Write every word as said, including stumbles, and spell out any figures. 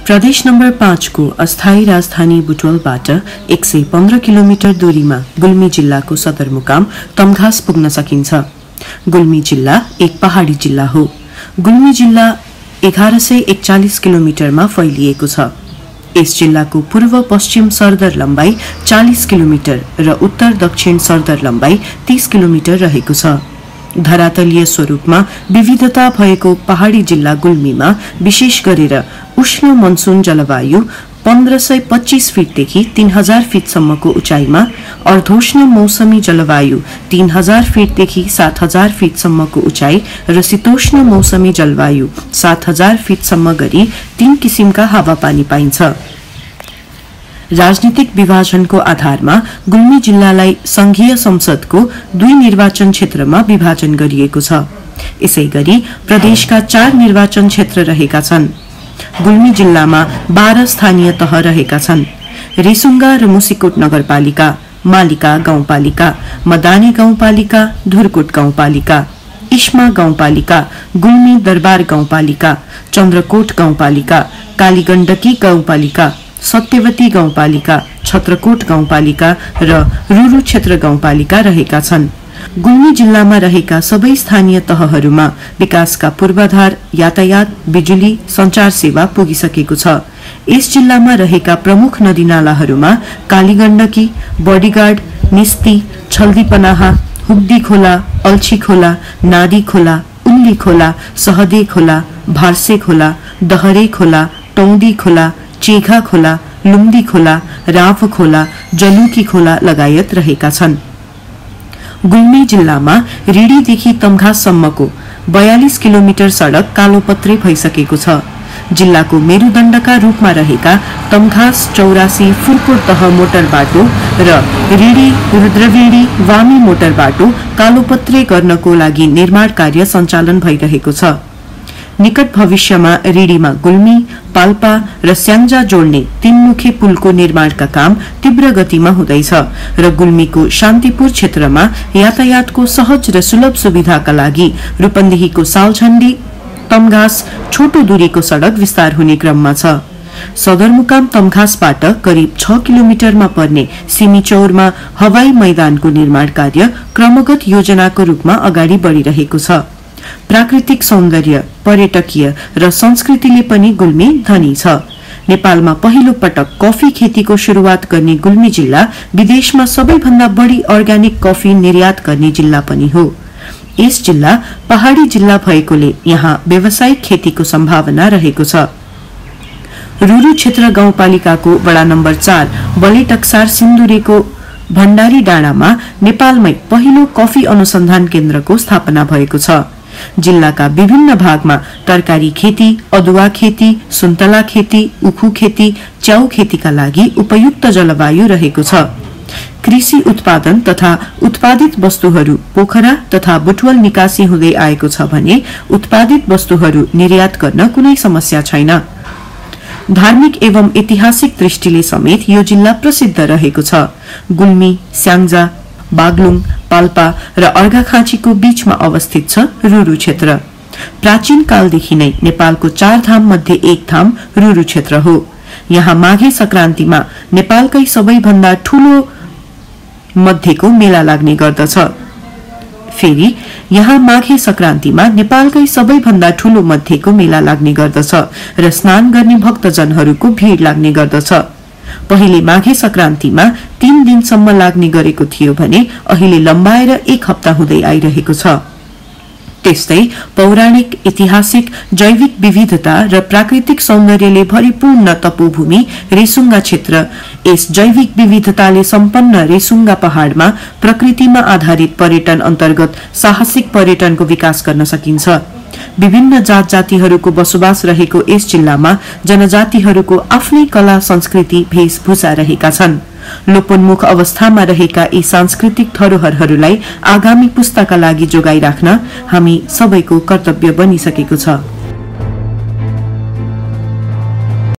प्रदेश नम्बर पाँच को अस्थायी राजधानी बुटवलबाट एक सय पन्ध्र किलोमिटर दूरीमा गुल्मी जिल्लाको सदरमुकाम तमघास पुग्न सकिन्छ। गुल्मी जिल्ला एक पहाड़ी जिल्ला हो। गुल्मी जिल्ला एघार सय एकचालिस किलोमिटरमा फैलिएको छ। यस जिल्लाको पूर्व पश्चिम सरदर लम्बाई चालीस किलोमिटर र उत्तर दक्षिण सरदर लम्बाई तीस किलोमिटर रहेको छ। धरातलीय स्वरूपमा विविधता भएको पहाड़ी जिल्ला गुल्मीमा विशेष गरेर उष्ण मनसून जलवायु पन्ध्र सय पच्चीस फिटदेखि तीन हजार फिटसम्मको उचाइमा, अर्धोष्ण मौसमी जलवायु तीन हजार फिटदेखि सात हजार फिटसम्मको उचाइ र शीतोष्ण मौसमी जलवायु सात हजार फिटसम्म गरी तीन किसिमका हावापानी पाइन्छ। राजनीतिक विभाजनको आधारमा गुल्मी जिल्लालाई संघीय संसदको दुई निर्वाचन क्षेत्रमा विभाजन गरिएको छ। यसैगरी प्रदेशका चार निर्वाचन क्षेत्र रहेका छन्। गुल्मी जिल्लामा बाह्र स्थानीय तह रहेका छन्। रेसुङ्गा र मुसिकोट नगरपालिका, मालिका गाउँपालिका, मदाने गाउँपालिका, धुरकोट गाउँपालिका, इस्मा गाउँपालिका, गुल्मी दरबार गाउँपालिका, चन्द्रकोट गाउँपालिका, कालीगण्डकी गाउँपालिका, सत्यवती गाउँपालिका, छत्रकोट गाउँपालिका र रुरु क्षेत्र गाउँपालिका रहेका छन्। गुल्मी जिल्लामा रहेका सबै स्थानीय तहहरूमा विकासका पूर्वाधार, यातायात, बिजुली, संचार सेवा पुगिसकेको छ। यस जिल्लामा रहेका प्रमुख नदीनालाहरूमा कालीगण्डकी, बडीगार्ड, निस्ती, छल्दीपनाहा, हुग्दी खोला, अल्छी खोला, नादी खोला, उल्ली खोला, सहदे खोला, भार्से खोला, दहरे खोला, टौदी खोला, चेघा खोला, लुम्दी खोला, राव खोला, जलुकी खोला लगायत रहेका छन्। गुल्मी जिल्लामा रिडीदेखि तमघाससम्मको बयालीस किलोमिटर सड़क कालोपत्रे भइसकेको छ। जिल्लाको मेरुदण्डका रूपमा रहेका तमघास चौरासी फुर्कोट तह मोटर बाटो र रिडी रुद्रवेणी वामी मोटर बाटो कालोपत्रे गर्नको लागि निर्माण कार्य सञ्चालन भइरहेको छ। निकट भविष्यमा रिडीमा गुल्मी, पाल्पा र स्याङ्जा जोड्ने तीनमुखे पुलको निर्माणका काम तीव्र गतिमा हुँदैछ र गुल्मीको शान्तिपुर क्षेत्रमा यातायातको सहज र सुलभ सुविधाका लागि रूपन्देहीको सालझण्डी तमघास छोटो दूरीको सड़क विस्तार हुने क्रममा छ। सदरमुकाम तमघासबाट करिब छ किलोमिटरमा पर्ने सिमीचौरमा हवाई मैदानको निर्माण कार्य क्रमगत योजनाको रूपमा अगाडि बढ़िरहेको छ। प्राकृतिक सौन्दर्य, पर्यटकीय र संस्कृतिले पनि गुल्मी धनी छ। नेपालमा पहिलो पटक कफी खेतीको शुरूआत गर्ने गुल्मी जिल्ला विदेशमा सबैभन्दा बढ़ी अर्ग्यानिक कफी निर्यात गर्ने जिल्ला पनि हो। यस जिल्ला पहाड़ी जिल्ला भएकोले यहाँ व्यावसायिक खेतीको सम्भावना रहेको छ। रुरु क्षेत्र गाउँपालिकाको वडा नम्बर चार बलेटक्सार सिन्धुरेको भण्डारी डाँडामा नेपालमै पहिलो कफी अनुसन्धान केन्द्रको स्थापना भएको छ। जिल्लाका विभिन्न भागमा तरकारी खेती, अदुवा खेती, सुन्तला खेती, उखु खेती, च्याउ खेतीका लागि उपयुक्त जलवायु रहेको छ। कृषि उत्पादन तथा उत्पादित वस्तुहरू पोखरा तथा बुटवल निकासी हुँदै आएको छ भने उत्पादित वस्तुहरू निर्यात गर्न कुनै समस्या छैन। धार्मिक एवं ऐतिहासिक दृष्टिले समेत यो जिल्ला प्रसिद्ध रहेको छ। गुल्मी, स्याङ्जा, बागलुङ, पाल्पा र अर्घाखाँचीको बीचमा अवस्थित छ रुरु क्षेत्र। प्राचीन कालदेखि नै नेपालको चार धाम मध्ये एक धाम रुरु क्षेत्र हो। यहाँ माघे संक्रान्तिमा नेपालकै सबैभन्दा ठूलो मध्येको मेला लाग्ने गर्दछ। फेरि यहाँ माघे संक्रान्तिमा नेपालकै सबैभन्दा ठूलो मध्येको मेला लाग्ने गर्दछ र स्नान गर्ने भक्तजनहरूको भीड़ लाग्ने गर्दछ। पहिले माघे संक्रान्तिमा तीन दिनसम्म लाग्ने गरेको थियो भने अहिले लम्बाएर एक हप्ता हुँदै आइरहेको छ। त्यस्तै पौराणिक, ऐतिहासिक, जैविक विविधता र प्राकृतिक सौन्दर्यले भरिपूर्ण तपोभूमि रेसुङ्गा क्षेत्र यस जैविक विविधताले सम्पन्न रेसुङ्गा पहाड़मा प्रकृतिमा आधारित पर्यटन अन्तर्गत साहसिक पर्यटनको विकास गर्न सकिन्छ। विभिन्न जात जातिहरूको बसोबास रहेको यस जिल्लामा जनजातिहरूको आफ्नै कला, संस्कृति, भेषभूषा रहेका छन्। लोपोन्मुख अवस्थामा रहेका यी सांस्कृतिक धरोहरहरूलाई आगामी पुस्ताका लागि जोगाइराख्न हामी सबैको कर्तव्य बनिसकेको छ।